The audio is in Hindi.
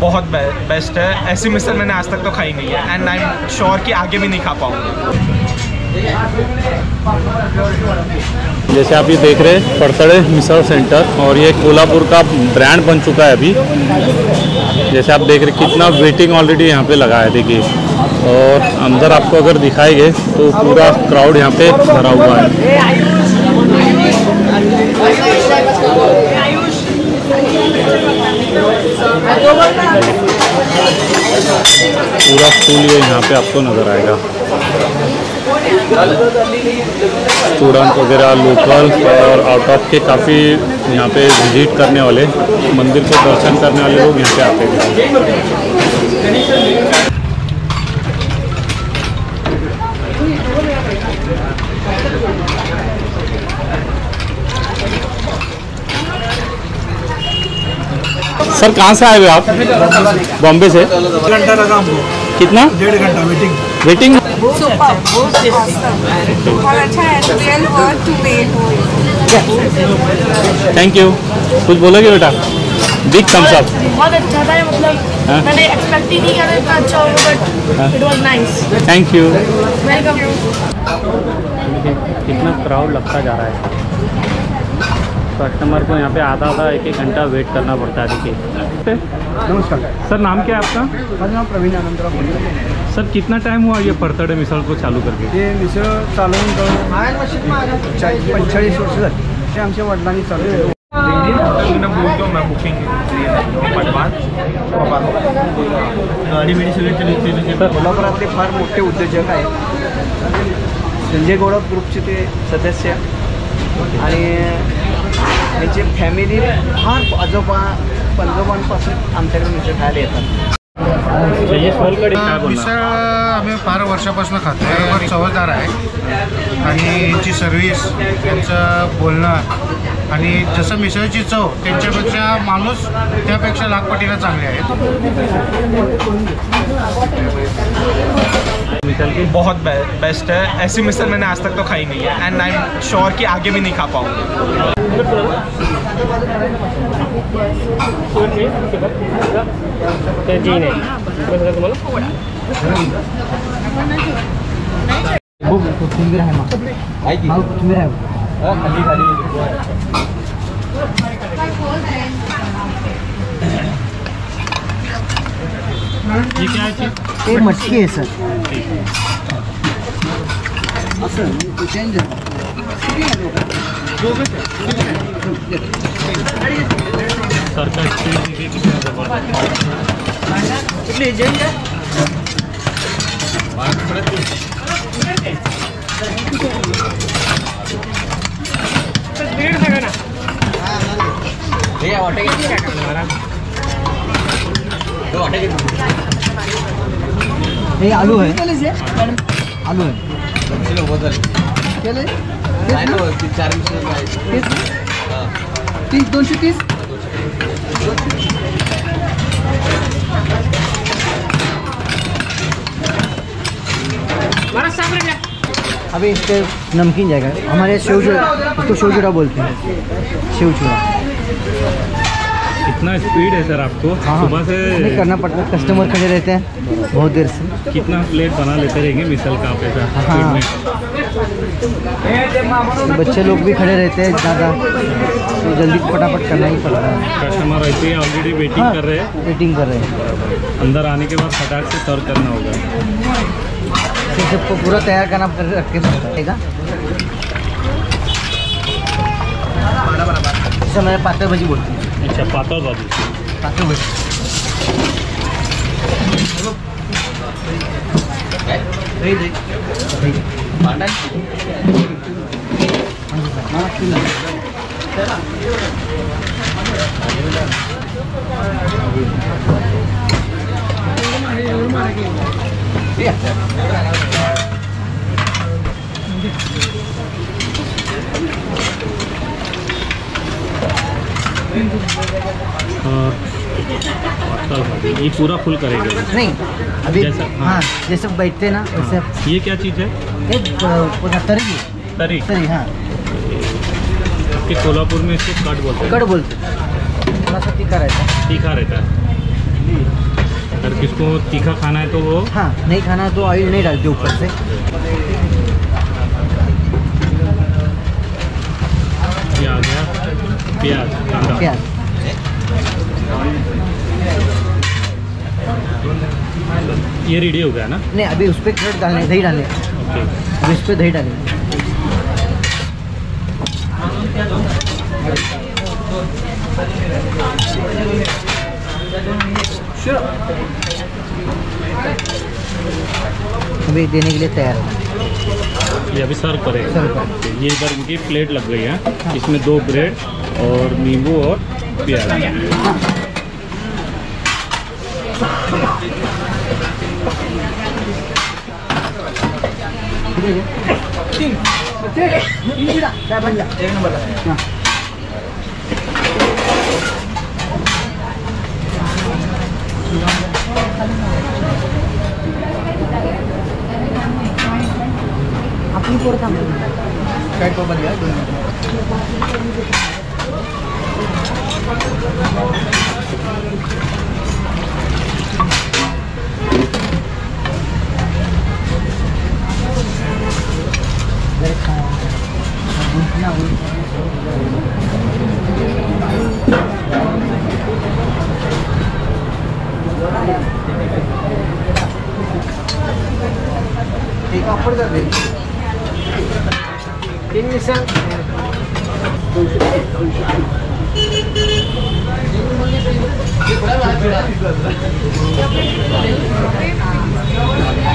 बहुत बेस्ट है। ऐसी मिसल मैंने आज तक तो खाई नहीं है एंड आई एम श्योर कि आगे भी नहीं खा पाऊंगा। जैसे आप ये देख रहे हैं परतड़े मिसल सेंटर, और ये कोल्हापुर का ब्रांड बन चुका है अभी। जैसे आप देख रहे हैं कितना वेटिंग ऑलरेडी यहाँ पे लगा है, देखिए। और अंदर आपको अगर दिखाएंगे तो पूरा क्राउड यहाँ पे भरा हुआ है। पूरा फुल ये यहाँ पे आपको नज़र आएगा। स्टूडेंट वगैरह, लोकल और आउट ऑफ के काफ़ी यहाँ पे विजिट करने वाले, मंदिर को दर्शन करने वाले लोग यहाँ पे आते हैं। सर कहाँ से आए हुए आप? बॉम्बे से। घंटा लगा हमको। कितना? 1.5 घंटा वेटिंग। Waiting thank you. कुछ बोलोगे बेटा? Big thumbs up. बहुत अच्छा था, मतलब मैंने एक्सपेक्ट ही नहीं किया था इतना अच्छा होगा, but it was nice. Thank you. Welcome. कितना क्राउड लगता जा रहा है। कस्टमर को यहाँ पे आधा एक घंटा वेट करना पड़ता है। देखिए। नमस्कार सर, नाम क्या है आपका? माझं नाव प्रवीण आनंदराव बोलतो। सर कितना टाइम हुआ ये परतड़े मिसळ को चालू करके? हे मिसळ चालवून 45 वर्ष झाली। ते आमच्या वडिलांनी चालू केलं। मैं बुकिंग गाड़ी मेरी सगळी चली। कोल्हापुरातले फार मोठे उद्योजक आहेत। संजय गौडा ग्रुपचे ते सदस्य आणि त्याची फॅमिली फार पंजोबांपासून आमच्याकडे मिसळ खायला येतात। मिसळ आम्ही फार वर्षापासून खातो, बरोबर चवदार आहे आणि यांची सर्व्हिस, त्यांचं बोलणं आणि जसं मिसळची चव त्यांच्यापेक्षा माणूस त्यापेक्षा लाखपटीला चांगले आहेत। बहुत बेस्ट है। ऐसी मिसल मैंने आज तक तो खाई नहीं है एंड आई एम श्योर कि आगे भी नहीं खा पाऊंगा। ये क्या है? ये मटकी है सर। सर का एक्सपीरियंस देखिए कितना ये आलू है। आलू है। 230। अभी इस पे नमकीन जाएगा। हमारे इसको शिवचूड़ा बोलते हैं, शिवचूड़ा। कितना स्पीड है सर आपको? हाँ, सुबह से नहीं करना पड़ता है। कस्टमर खड़े रहते हैं बहुत देर से। कितना प्लेट बना लेते रहेंगे मिसल का आप ऐसा? हाँ, बच्चे लोग भी खड़े रहते हैं ज़्यादा, तो जल्दी फटाफट करना ही पड़ता है। कस्टमर ऐसे ही ऑलरेडी वेटिंग कर रहे हैं। वेटिंग कर रहे हैं। अंदर आने के बाद फटाक से सर्व करना होगा। फिर सबको पूरा तैयार करना रख के पड़ेगा। जैसे मैंने पातळ भाजी बोलती है। अच्छा, पातळ भाजी। पातळ भाजी। ये पूरा फुल करेंगे? नहीं, अभी जैसा, हाँ जैसे बैठते ना वैसे। ये क्या चीज़ है? तरी। तरी। तरी, हाँ। आपके कोल्हापुर में इसको कट बोलते हैं। कट बोलते हैं। थोड़ा सा तीखा रहता है। तीखा रहता है। जिसको तीखा खाना है तो वो हाँ, नहीं खाना तो ऑयल नहीं डालते ऊपर से। ये आ गया प्याज कांदा। प्याज ये रेडी हो गया ना? नहीं, अभी उस पर थोड़ा डालने, दही डालने, ओके। अभी इस पर दही डालेंगे। अभी देने के लिए तैयार है। ये अभी सर्व करेंगे। सर्व करें। ये इधर इनकी प्लेट लग गई है, इसमें 2 ब्रेड और नींबू और प्याज। अपनी पोर थांब साइड पर बंद 2 मिनट। एक ऑफर कर दे 3 मिशन